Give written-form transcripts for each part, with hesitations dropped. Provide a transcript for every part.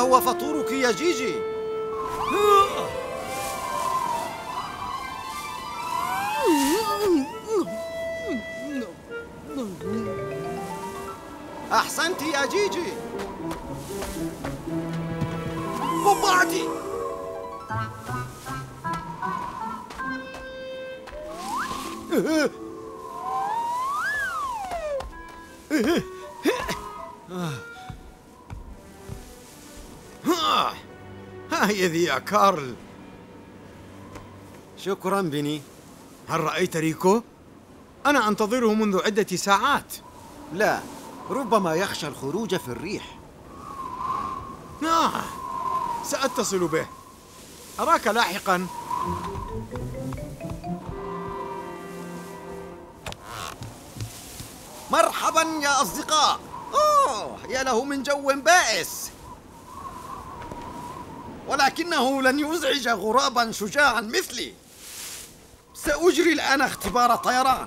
هو فطورك يا جيجي. أحسنت يا جيجي. قبعتي. هي ذي يا كارل. شكرا بني. هل رأيت ريكو؟ أنا أنتظره منذ عدة ساعات. لا، ربما يخشى الخروج في الريح. سأتصل به. أراك لاحقا. مرحبا يا أصدقاء. يا له من جو بائس، ولكنه لن يزعج غرابا شجاعا مثلي. سأجري الآن اختبار طيران.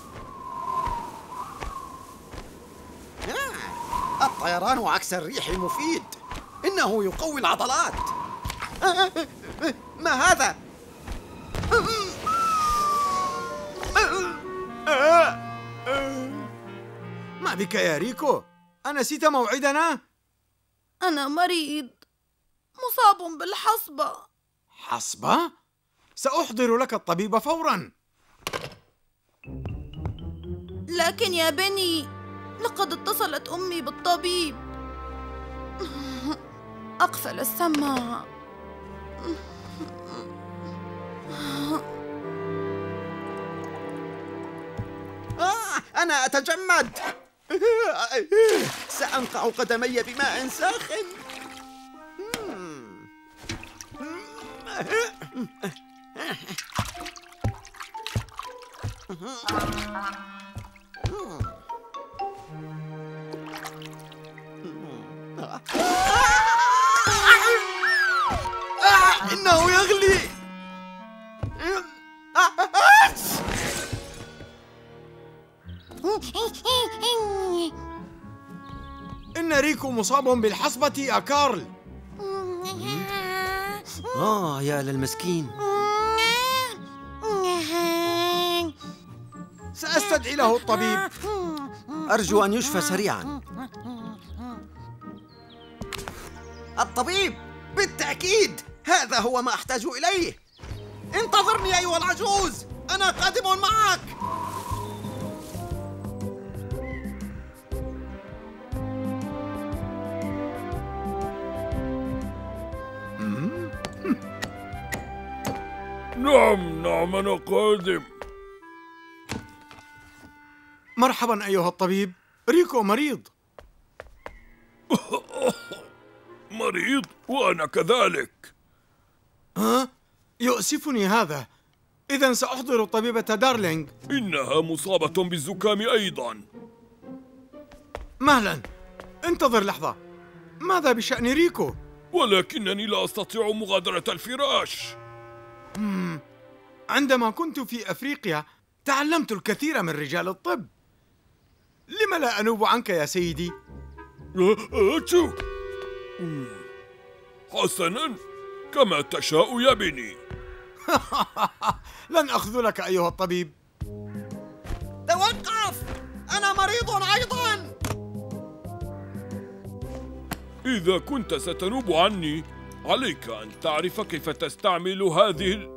الطيران عكس الريح مفيد، إنه يقوي العضلات. ما هذا؟ ما بك يا ريكو؟ أنسيت موعدنا؟ أنا مريض، مصاب بالحصبة. حصبة؟ سأحضر لك الطبيب فوراً. لكن يا بني، لقد اتصلت أمي بالطبيب. أقفل السماعة. أنا أتجمد. سأنقع قدمي بماء ساخن. إنه يغلي. إن ريكو مصاب بالحصبة يا كارل. يا للمسكين. سأستدعي له الطبيب. أرجو أن يشفى سريعا. الطبيب بالتأكيد، هذا هو ما أحتاج إليه. انتظرني أيها العجوز، أنا قادم معك. نعم أنا قادم. مرحبا أيها الطبيب، ريكو مريض. مريض وأنا كذلك. يؤسفني هذا. إذن سأحضر الطبيبة دارلينغ. إنها مصابة بالزكام أيضا. مهلا، انتظر لحظة. ماذا بشأن ريكو؟ ولكنني لا أستطيع مغادرة الفراش. عندما كنت في أفريقيا تعلمت الكثير من رجال الطب. لم لا أنوب عنك يا سيدي؟ حسناً، كما تشاء يا بني. لن أخذلك أيها الطبيب. توقف، أنا مريض أيضاً. إذا كنت ستنوب عني، عليك أن تعرف كيف تستعمل هذه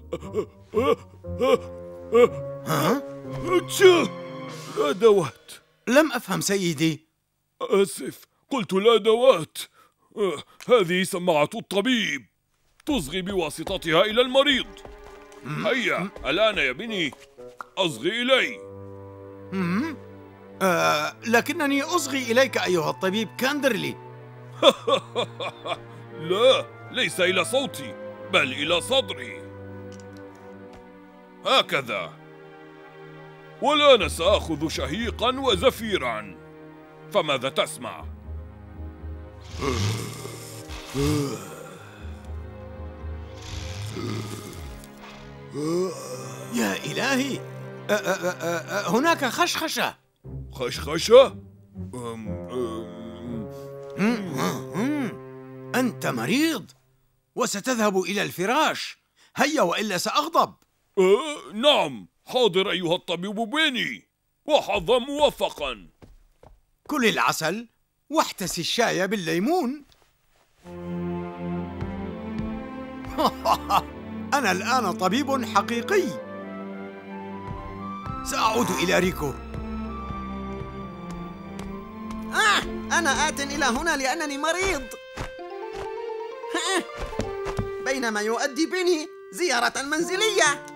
الأدوات. لم أفهم سيدي. آسف، قلت الأدوات. هذه سماعة الطبيب، تصغي بواسطتها إلى المريض. هيا الآن يا بني، أصغي إلي. لكنني أصغي إليك أيها الطبيب كاندرلي. لا، ليس إلى صوتي، بل إلى صدري. هكذا. والآن سآخذ شهيقا وزفيرا، فماذا تسمع؟ يا إلهي، هناك خشخشة. خشخشة؟ أنت مريض وستذهب إلى الفراش. هيا وإلا سأغضب. نعم، حاضر أيها الطبيب بيني، وحظا موفقا. كل العسل واحتسي الشاي بالليمون. أنا الآن طبيب حقيقي. سأعود إلى ريكو. أنا آت إلى هنا لأنني مريض. بينما يؤدي بني زيارة منزلية.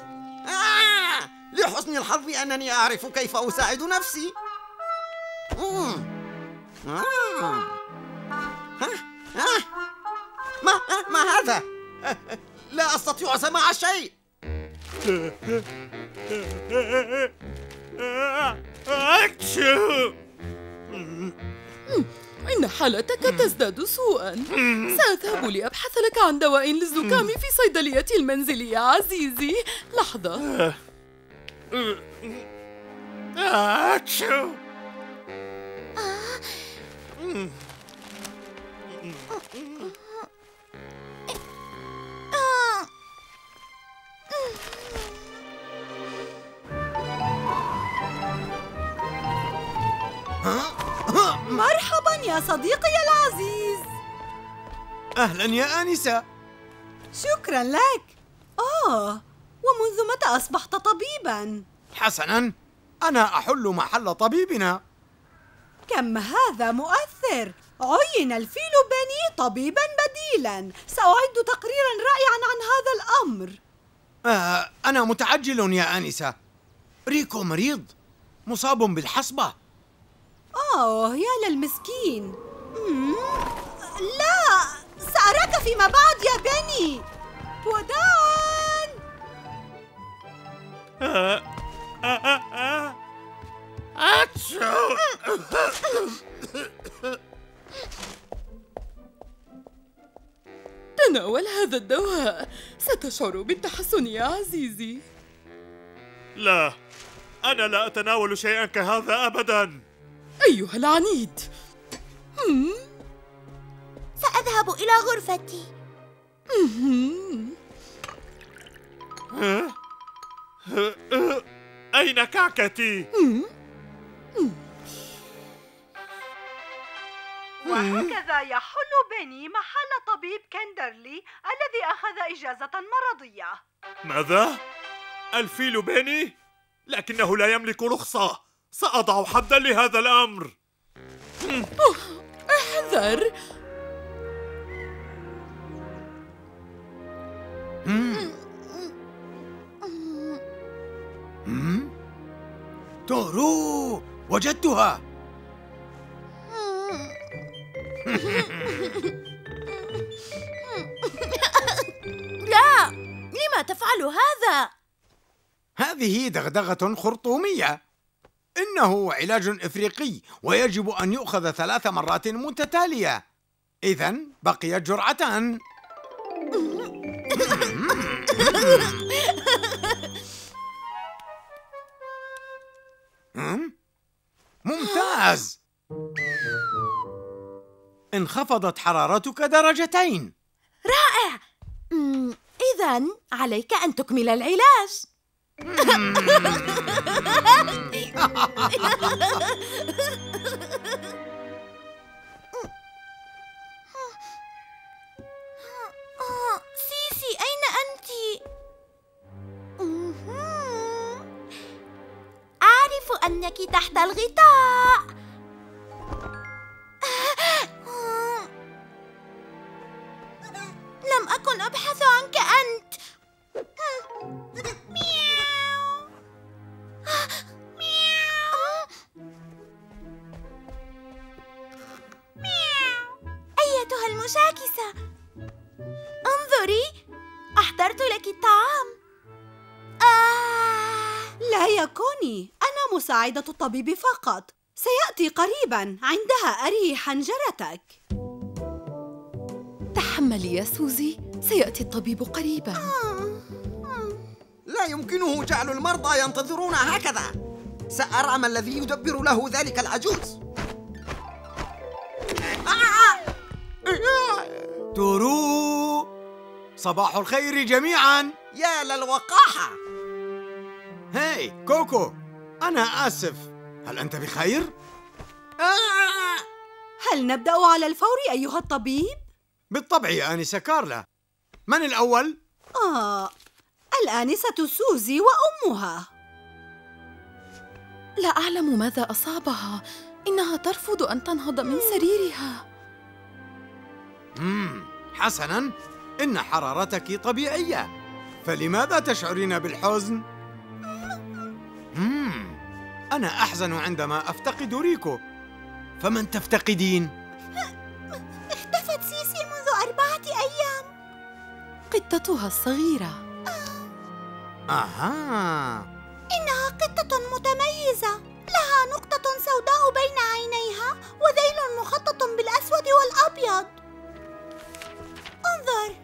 لحسن الحظ أنني أعرف كيف أساعد نفسي. ما هذا؟ لا أستطيع سماع شيء. إن حالتك تزداد سوءا. سأذهب لأبحث لك عن دواء للزكام في صيدليتي المنزلية عزيزي. لحظة. مرحبا يا صديقي العزيز. أهلا يا آنسة. شكرا لك. ومنذ متى أصبحت طبيبا؟ حسنا، أنا أحل محل طبيبنا. كم هذا مؤثر. عين الفيل بني طبيبا بديلا. سأعد تقريرا رائعا عن هذا الأمر. أنا متعجل يا آنسة. ريكو مريض، مصاب بالحصبة. يا للمسكين. لا، سأراك فيما بعد يا بني. وداعاً. تناول هذا الدواء، ستشعر بالتحسن يا عزيزي. لا، أنا لا أتناول شيئا كهذا أبدا. أيها العنيد. سأذهب إلى غرفتي. أين كعكتي؟ وهكذا يحل بني محل طبيب كندرلي الذي أخذ إجازة مرضية. ماذا؟ الفيل بني؟ لكنه لا يملك رخصة. سأضع حدا لهذا الأمر. احذر. تورو، وجدتها. لا، لما تفعل هذا؟ هذه دغدغة خرطومية. إنه علاج إفريقي ويجب أن يؤخذ 3 مرات متتالية. إذن بقيت جرعتان. ممتاز. انخفضت حرارتك 2 درجات. رائع. إذن عليك أن تكمل العلاج. سيسي، أين أنت؟ أعرف أنك تحت الغطاء. لم أكن أبحث عنك أنت. أيتها المشاكسة، انظري، أحضرت لك الطعام. لا يا كوني، أنا مساعدة الطبيب فقط. سيأتي قريبا، عندها أري حنجرتك. تحملي يا سوزي، سيأتي الطبيب قريبا. لا يمكنه جعل المرضى ينتظرون هكذا. سأرى ما الذي يدبر له ذلك العجوز. تورو، صباح الخير جميعاً. يا للوقاحة. هاي كوكو، أنا آسف، هل أنت بخير؟ هل نبدأ على الفور أيها الطبيب؟ بالطبع يا آنسة كارلا. من الأول؟ الآنسة سوزي وأمها. لا أعلم ماذا أصابها، إنها ترفض أن تنهض من سريرها. حسناً، إن حرارتك طبيعية، فلماذا تشعرين بالحزن؟ أنا أحزن عندما أفتقد ريكو، فمن تفتقدين؟ اختفت سيسي منذ 4 أيام. قطتها الصغيرة. إنها قطة متميزة، لها نقطة سوداء بين عينيها وذيل مخطط بالأسود والأبيض. انظر.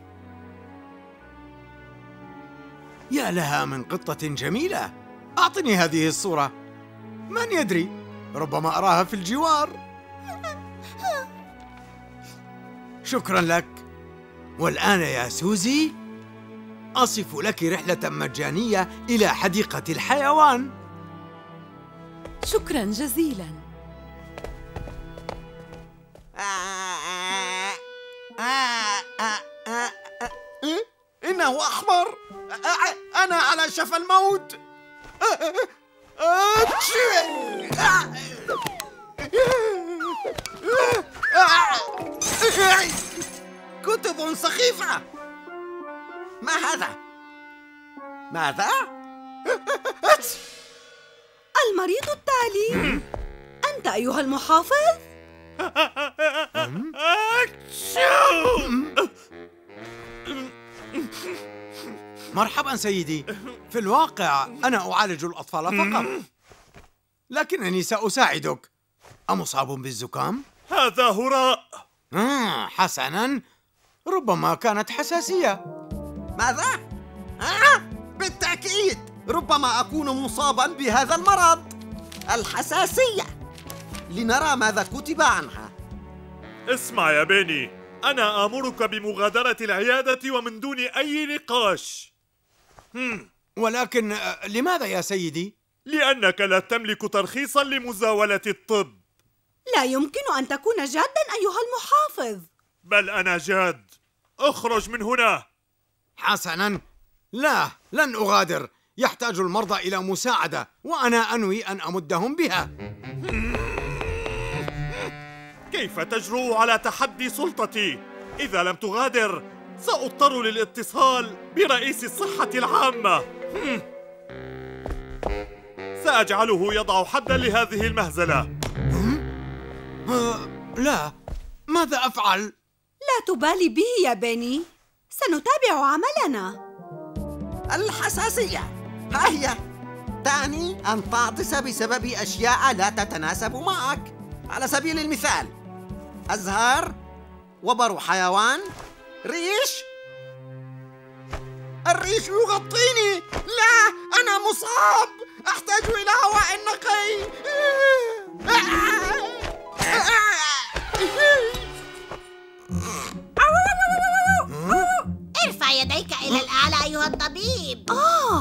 يا لها من قطة جميلة، أعطني هذه الصورة. من يدري، ربما أراها في الجوار. شكراً لك. والآن يا سوزي، أصف لك رحلة مجانية إلى حديقة الحيوان. شكراً جزيلاً. إنه أحمر. أنا على شفا الموت. كتب سخيفة. ما هذا؟ ماذا؟ المريض التالي. أنت أيها المحافظ؟ مرحباً سيدي، في الواقع أنا أعالج الأطفال فقط، لكنني سأساعدك. أمصاب بالزكام؟ هذا هراء. حسناً، ربما كانت حساسية. ماذا؟ بالتأكيد، ربما أكون مصاباً بهذا المرض، الحساسية. لنرى ماذا كتب عنها. اسمع يا بيني، أنا آمرك بمغادرة العيادة ومن دون أي نقاش. ولكن لماذا يا سيدي؟ لأنك لا تملك ترخيصاً لمزاولة الطب. لا يمكن أن تكون جاداً أيها المحافظ. بل أنا جاد. اخرج من هنا. حسناً، لا، لن أغادر. يحتاج المرضى إلى مساعدة، وأنا أنوي أن أمدهم بها. كيف تجرؤ على تحدي سلطتي؟ إذا لم تغادر سأضطر للاتصال برئيس الصحة العامة. سأجعله يضع حداً لهذه المهزلة. لا، ماذا أفعل؟ لا تبالي به يا بيني، سنتابع عملنا. الحساسية ها هي، تعني أن تعطس بسبب أشياء لا تتناسب معك. على سبيل المثال، أزهار، وبر حيوان، ريش. الريش يغطيني. لا، أنا مصاب، أحتاج إلى هواء نقي. ارفع يديك إلى الأعلى أيها الطبيب.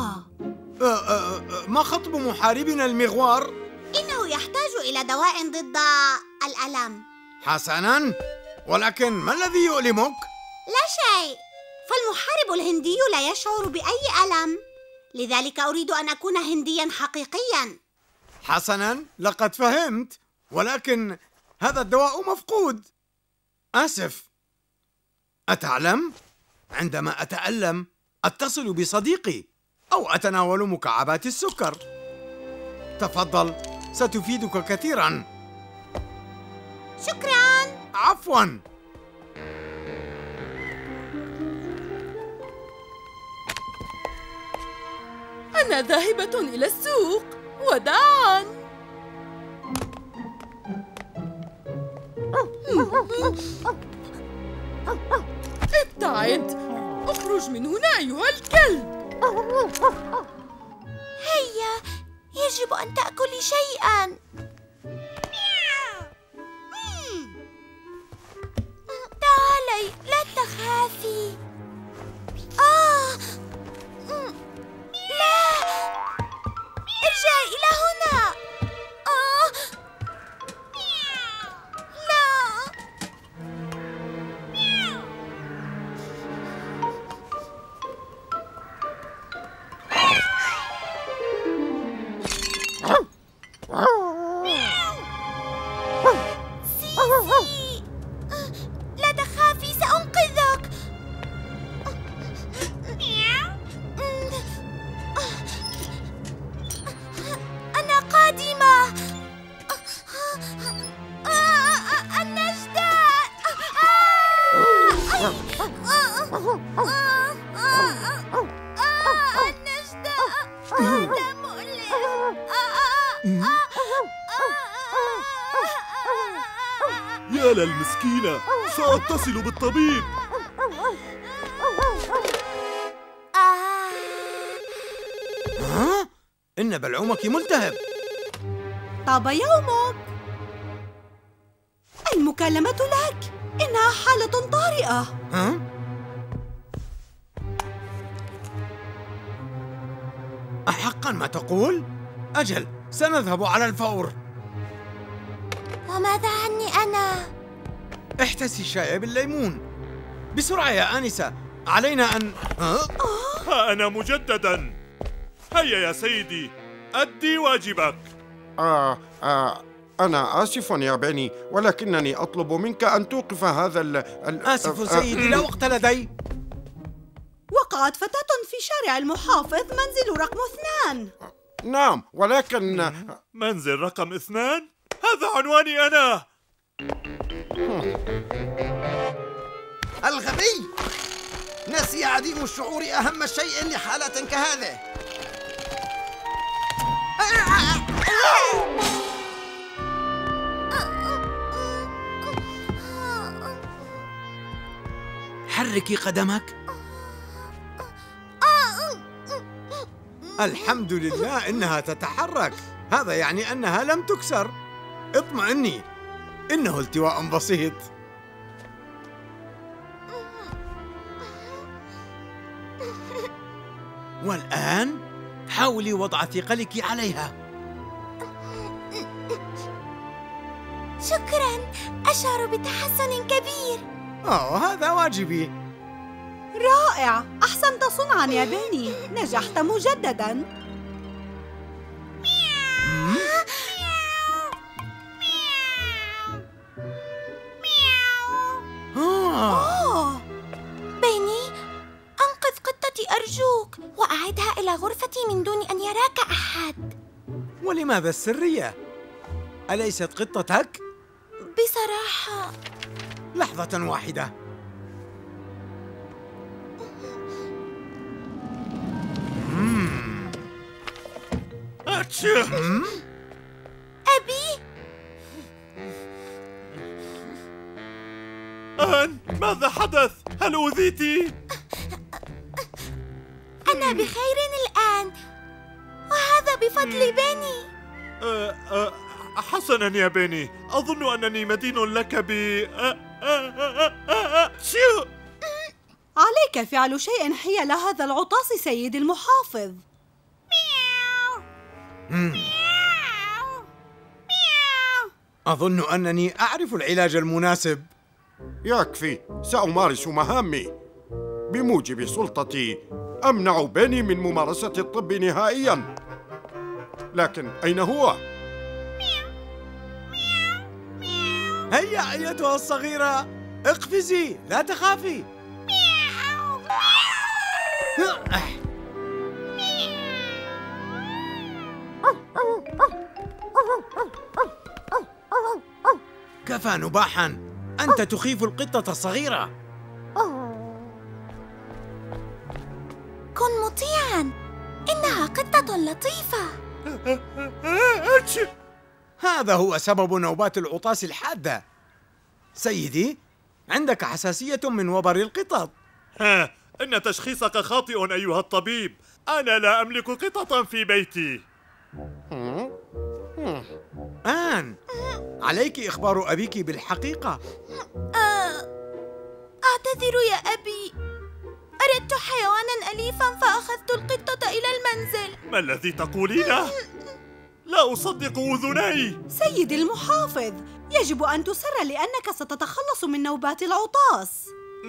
ما خطب محاربنا المغوار؟ إنه يحتاج إلى دواء ضد الألم. حسناً، ولكن ما الذي يؤلمك؟ لا شيء، فالمحارب الهندي لا يشعر بأي ألم، لذلك أريد أن أكون هندياً حقيقياً. حسناً، لقد فهمت، ولكن هذا الدواء مفقود. آسف. أتعلم؟ عندما أتألم أتصل بصديقي أو أتناول مكعبات السكر. تفضل، ستفيدك كثيراً. شكراً. عفواً. أنا ذاهبة إلى السوق، وداعاً. ابتعد، اخرج من هنا أيها الكلب. هيا، يجب أن تأكلي شيئاً. تعالي، لا تخافي. لا، ارجعي إلى هنا. لا. سيسي، لا تخافي، سأنقذك. أنا قادمة. النجدة. النجدة، هذا مؤلم. يا للمسكينة، سأتصل بالطبيب. ها؟ إن بلعومك ملتهب. طاب يومك. المكالمة لك. إنها حالة طارئة. ها؟ أحقا ما تقول؟ أجل، سنذهب على الفور. وماذا عني أنا؟ احتسي الشاي بالليمون. بسرعة يا آنسة، علينا أن... ها أنا مجدداً. هيا يا سيدي، أدي واجبك. أنا آسف يا بني، ولكنني أطلب منك أن توقف هذا آسف سيدي، لا وقت لدي. وقعت فتاة في شارع المحافظ، منزل رقم 2. نعم، ولكن... منزل رقم 2؟ هذا عنواني أنا. الغبي نسي عديم الشعور أهم شيء لحالة كهذه. حركي قدمك. الحمد لله إنها تتحرك، هذا يعني أنها لم تكسر. اطمئني، إنه التواء بسيط. والآن حاولي وضع ثقلك عليها. شكراً، أشعر بتحسن كبير. هذا واجبي. رائع، أحسنت صنعاً يا بني، نجحت مجدداً. بني، أنقذ قطتي أرجوك، وأعدها إلى غرفتي من دون أن يراك أحد. ولماذا السرية؟ أليست قطتك؟ بصراحة لحظة واحدة. أبي، آن، ماذا حدث؟ هل أوذيتِ؟ أنا بخير الآن، وهذا بفضل بني. حسناً يا بني، أظن أنني مدين لك ب... شو؟ عليك فعل شيء حيال هذا العطاس سيد المحافظ. أظن أنني أعرف العلاج المناسب. يكفي، سأمارس مهامي. بموجب سلطتي أمنع بني من ممارسة الطب نهائياً. لكن أين هو؟ هيا أيتها الصغيرة، اقفزي، لا تخافي. كفى نباحاً، أنت تخيف القطة الصغيرة. كن مطيعاً، إنها قطة لطيفة. هذا هو سبب نوبات العطاس الحادة. سيدي، عندك حساسية من وبر القطط. ها، إن تشخيصك خاطئ أيها الطبيب. أنا لا أملك قططاً في بيتي. آن، عليك إخبار أبيك بالحقيقة. أعتذر يا أبي. أردت حيوانا أليفا فأخذت القطة إلى المنزل. ما الذي تقولينه؟ لا أصدق أذني. سيدي المحافظ، يجب أن تسر لأنك ستتخلص من نوبات العطاس.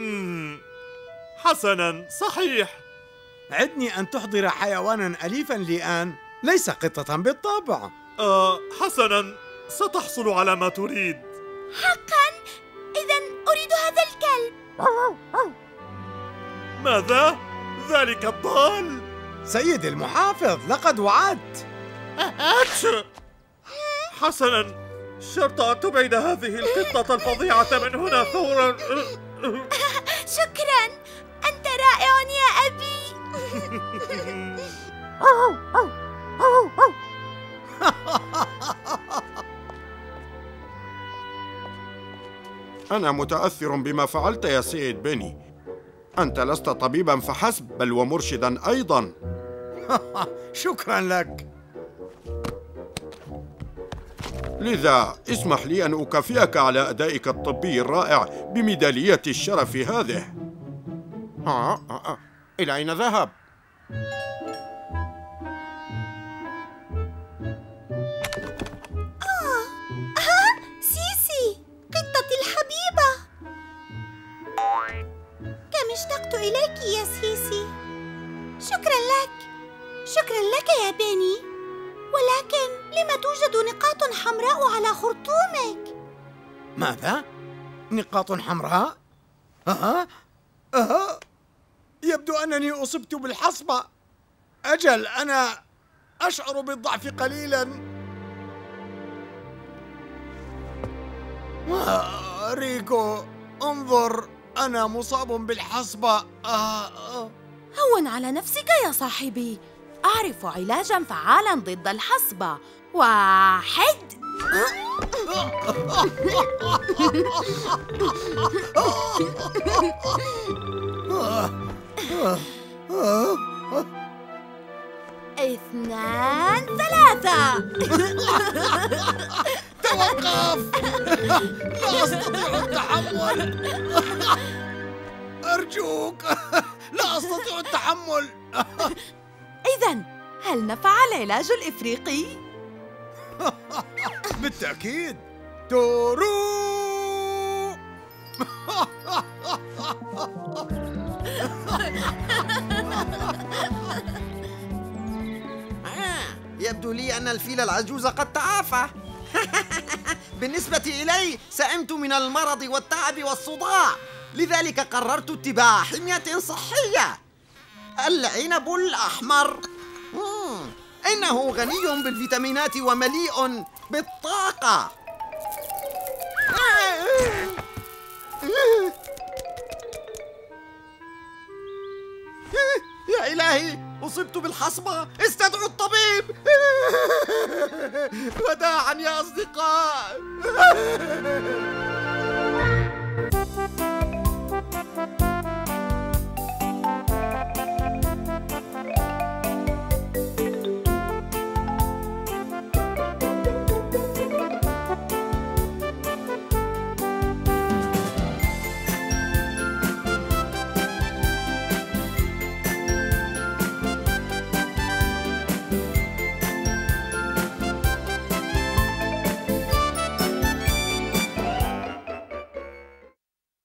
حسناً، صحيح. عدني أن تحضر حيوانا أليفا لآن، ليس قطة بالطبع. حسناً، ستحصل على ما تريد. حقاً؟ إذن أريد هذا الكلب. ماذا؟ ذلك الضال؟ سيدي المحافظ، لقد وعدت. حسناً، شرط أن تبعد هذه القطة الفظيعة من هنا فوراً. شكراً، أنت رائع يا أبي. أنا متأثر بما فعلت يا سيد بني. أنت لست طبيباً فحسب، بل ومرشداً أيضاً. شكراً لك. لذا اسمح لي أن أكافئك على أدائك الطبي الرائع بميدالية الشرف هذه. إلى أين ذهب؟ سيسي، قطتي الحبيبة. كم اشتقت إليك يا سيسي. شكرا لك، شكرا لك يا بني. ولكن لما توجد نقاط حمراء على خرطومك؟ ماذا؟ نقاط حمراء؟ يبدو أنني أصبت بالحصبة. أجل، أنا أشعر بالضعف قليلاً. ريكو، انظر، أنا مصاب بالحصبة. هون على نفسك يا صاحبي، أعرف علاجاً فعالاً ضد الحصبة. 1. اثنان، 3. توقف! لا أستطيع التحمل. أرجوك، لا أستطيع التحمل. إذن هل نفع العلاج الإفريقي؟ بالتأكيد. تورو! يبدو لي أن الفيل العجوز قد تعافى. بالنسبة إلي سئمت من المرض والتعب والصداع، لذلك قررت اتباع حمية صحية. العنب الأحمر إنه غني بالفيتامينات ومليء بالطاقة. يا إلهي، أصبت بالحصبة، استدعوا الطبيب. وداعا يا أصدقاء.